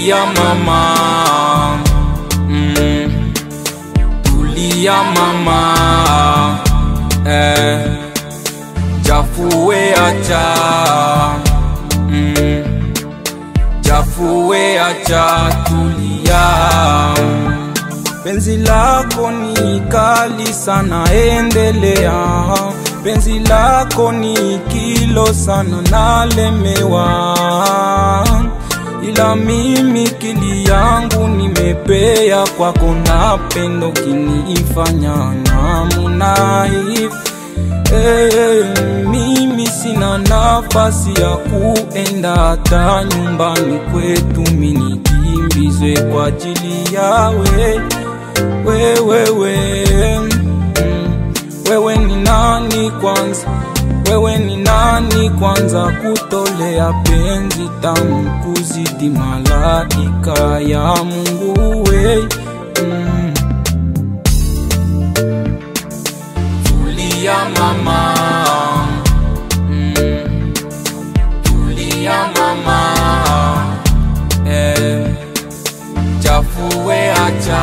Tulia mama, tulia mama, jafue acha, jafue acha, tulia. Penzi lako ni kali sana, endelea. Penzi lako ni kilo sana, nalemewa. Ila mimi kili yangu nimepea kwako, na pendo kinifanya namunaifu. Mimi sina nafasi ya kuenda hata nyumbani kwetu, mini kimbizwe kwa ajili yawe. Wewe ni nani kwanza? Wewe ni nani kwanza kutolea penzi tamu kuzidi malaika ya Mungu we? Tulia mama, tulia mama, jafue acha,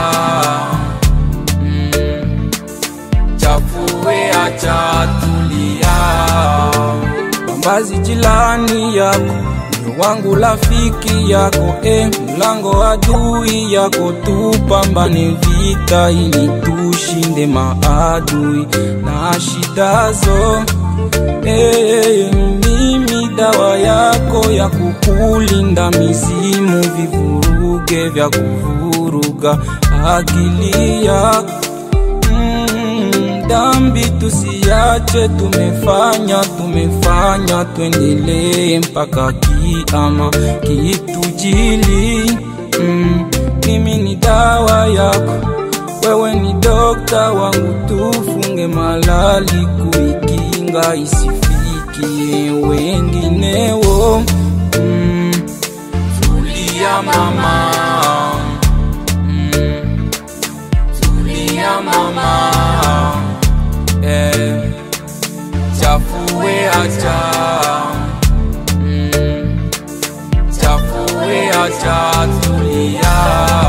jafue acha, tulia. Bambazi jilani yako, moyo wangu rafiki yako, mlango adui yako, tupambane vita ili tushinde maadui na shidazo. Mimi dawa yako ya kukulinda mizimu, vivuruge vya kuvuruga akili yako. Dambi tusiache, tumefanya tuendelee mpaka kiama kitujili. Mimi ni dawa yako, wewe ni dokta wangu, tufunge malali kuikinga isifikie wengineo. Tulia mama, tulia mama, jafue acha, jafue acha, tulia.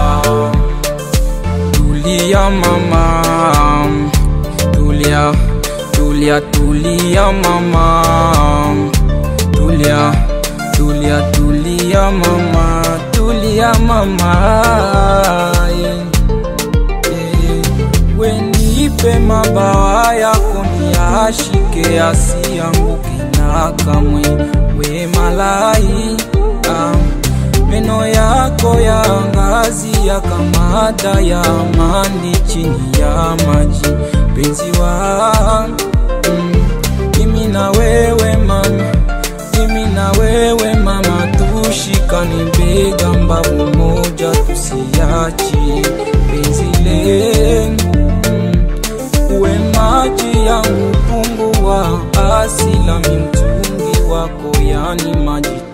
Tulia mama, tulia, tulia, tulia mama, tulia, tulia, tulia mama, tulia mama. Wenipe mabawa yako niashike, asianguke na kamwe, we malaika. Meno yako ya ngazi ya kamada ya amani chini ya maji, penzi wangu. Mimi na wewe mama, mimi na wewe mama, tushikane bega mbavu moja, tusiachi penzi lengu. Uwe maji yangu, pungua asila, mtungi wako yani maji